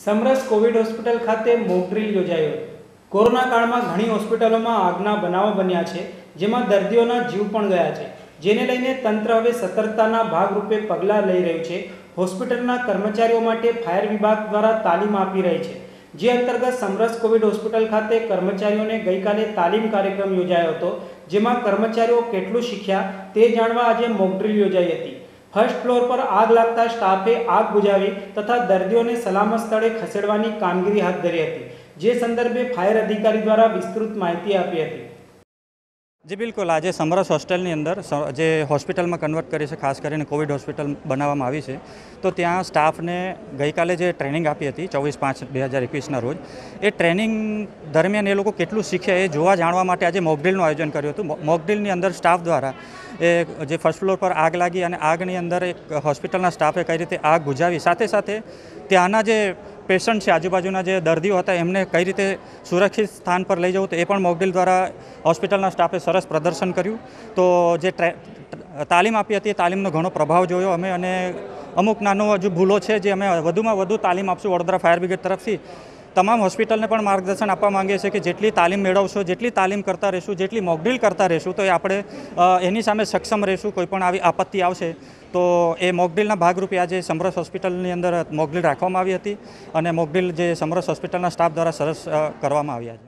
સમરસ Covid hospital ખાતે mock drill યોજાયો હતો। કોરોના કાળમાં ઘણી હોસ્પિટલોમાં આગના બનાવો બન્યા છે, જેમાં દર્દીઓના જીવ પણ ગયા છે, જેને લઈને તંત્ર હવે સતર્કતાના ભાગરૂપે પગલાં લઈ રહ્યું છે। હોસ્પિટલના કર્મચારીઓ માટે ફાયર વિભાગ દ્વારા તાલીમ આપી રહી છે, જે અંતર્ગત સમરસ કોવિડ હોસ્પિટલ ખાતે કર્મચારીઓને ગઈકાલે તાલીમ કાર્યક્રમ યોજાયો હતો, જેમાં કર્મચારીઓ કેટલું શીખ્યા તે જાણવા આજે મોક ડ્રીલ યોજાઈ હતી। फर्स्ट फ्लोर पर आग लगता स्टाफे आग बुझावी तथा दर्दियों ने सलामत स्थले खसेड़वानी कामगीरी हाथ धरी हती, जे संदर्भे फायर अधिकारी द्वारा विस्तृत माहिती आपी हती। जी बिल्कुल, आज समरस होस्टेलनी अंदर जे होस्पिटल में कन्वर्ट करी है, खास कर कोविड होस्पिटल बनावामां आवी छे, तो त्यां स्टाफ ने गई काले जे ट्रेनिंग आपी हती 24/5/2021 रोज, ए ट्रेनिंग दरमियान ए लोको केटलुं शीख्या ए जोवा जाणवा माटे आज मॉक ड्रीलनुं आयोजन कर्युं हतुं। मॉक ड्रीलनी अंदर स्टाफ द्वारा ए जे फर्स्ट फ्लोर पर आग लागी अने आगनी अंदर एक होस्पिटलना स्टाफे कई रीते आग बुझावी, साथे साथे त्याना जे पेशंट है, आजूबाजूना जे दर्दीओ हता एमने कई रीते सुरक्षित स्थान पर लई जवुं, तो ए पण मॉक ड्रील द्वारा होस्पिटलना स्टाफे सरस प्रदर्शन कर्युं। तो जे तालीम आपी हती तालीमनो घणो प्रभाव जोयो अमे, अने अमुक नानो हजू भूलो छे जे अमे वधुमां वधु तालीम आपशुं। वडोदरा फायर ब्रिगेड तरफथी तमाम होस्पिटल ने पण मार्गदर्शन आपवा मांगीए छीए कि जेटली तालीम मेळवशो, जेटली तालीम करता रहेशुं, जेटली मॉक ड्रील करता रहेशुं, तो आपणे एनी सामे सक्षम रहेशुं। कोईपण आवी आपत्ति आवशे तो ए मॉक ड्रीलना भागरूपे आज समरस होस्पिટલની અંદર मॉक ड्रील राखवामां आवी हती, अने मॉक ड्रील जे समरस होस्पिટલના स्टाफ द्वारा सरस करवामां आवी।